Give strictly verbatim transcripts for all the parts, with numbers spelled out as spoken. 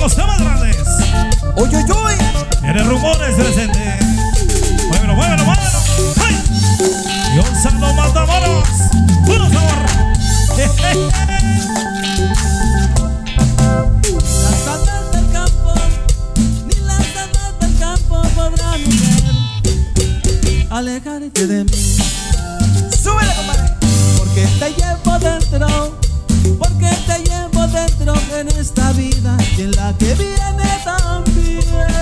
los temas grandes. Uy, uy, uy. Tiene Rumores presente. Muévelo, muévelo, muévelo. ¡Ay! Y Gonzalo Matamoros. Puro sabor. Las hadas del campo, ni las hadas del campo podrán ver, alejarte de mí. Súbele, compadre. Porque te llevo dentro, porque te llevo dentro en esta vida y en la que viene también.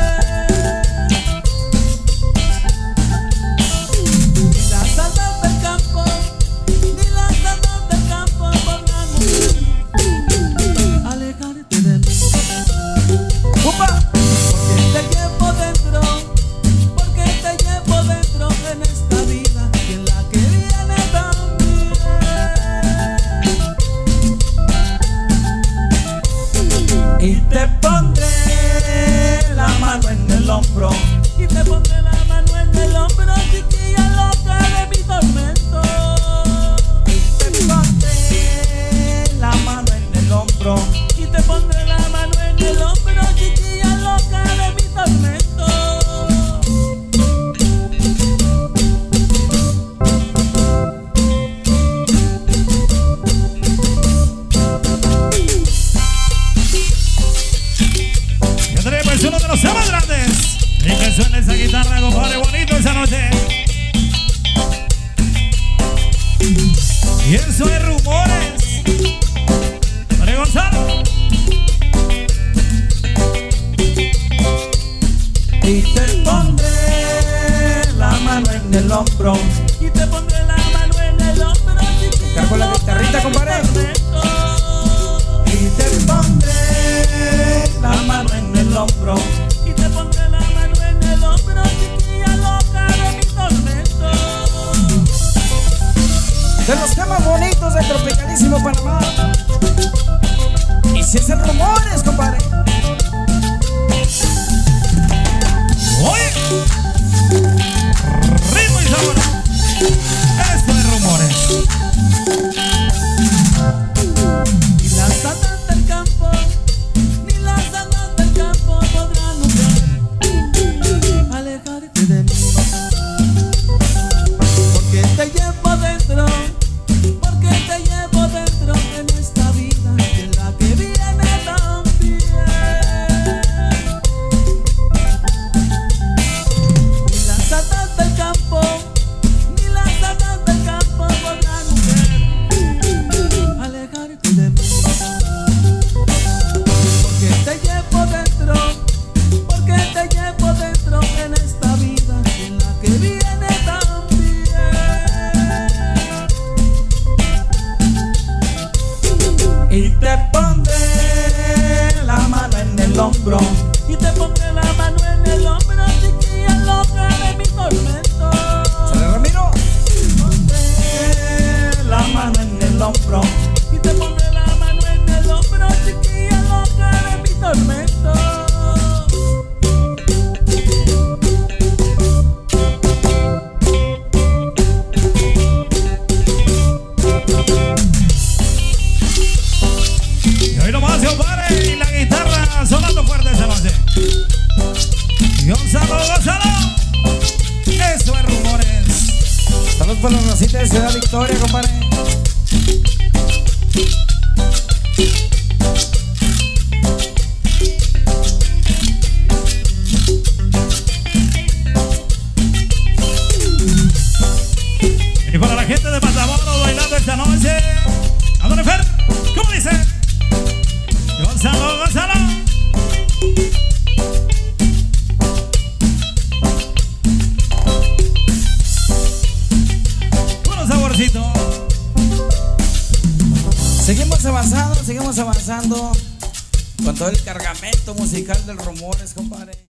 Ni las hadas del campo, ni las hadas del campo podrán alejarte de mí. ¡Upa! Porque te llevo dentro, porque te llevo dentro en esta vida y en la que viene también. Y te pondré la mano en el hombro, y te pondré la mano en el hombro, chiquilla loca de mi tormento. Y te pondré la mano en el hombro, y te pondré la mano en el hombro, chiquilla loca de mi tormento. Ya tenemos uno de los temas grandes. Y que suene esa guitarra, compadre, bonito esa noche. Y eso es Rumores. Dale, Gonzalo. Y te pondré la mano en el hombro, y te pondré la mano en el hombro, chiquilla Cargo la loca guitarrita, de mi compadre. tormento. Y te pondré la mano en el hombro, y te pondré la mano en el hombro, chiquilla loca de mi tormento. De los temas bonitos del tropicalísimo Panamá. Y si es el Rumores, compadre. Oye, ritmo y sabor. Esto es Rumores. Ni las hadas del campo, ni las hadas del campo podrán lograr alejarte de mí. Porque te llevo dentro, porque te llevo dentro en esta vida y en la que viene también. Ni las hadas del campo, ni las hadas del campo podrán alejarte de mí. Porque te llevo dentro, porque te llevo dentro en esta vida y en la que viene también. Y te pondré la mano en el hombro, y te pondré la mano en el hombro, chiquilla loca de mi tormento. Sale Ramiro. Pondré la mano en el hombro, y te pondré la mano en el hombro, chiquilla loca de mi tormento. Y hoy nomás, compadre, y la guitarra sonando fuerte esa noche. Y Gonzalo, Gonzalo. Eso es Rumores. Saludos por la racita de Ciudad Victoria, compadre. Y para la gente de Matamoros bailando esta noche. Ándale, Fer, ¿cómo dice? Gonzalo, Gonzalo. Puro saborcito. Seguimos avanzando, seguimos avanzando con todo el cargamento musical del Rumores, compadre.